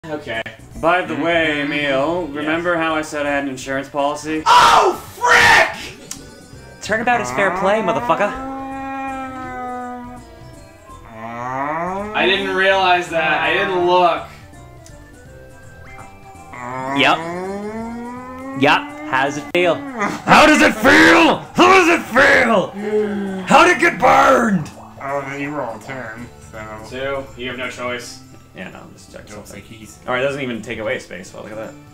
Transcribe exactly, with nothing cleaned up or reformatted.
Okay. By the way, Emil, remember how I said I had an insurance policy? Oh, frick! Turnabout is fair play, motherfucker. I didn't realize that. I didn't look. Yep. Yep. How does it feel? How does it feel? How does it feel? How'd it get burned? Oh, then you roll a turn, so... Two. You have no choice. Yeah, no, I'm just checking Don't something. say keys. Alright, it doesn't even take away space. Well, look at that.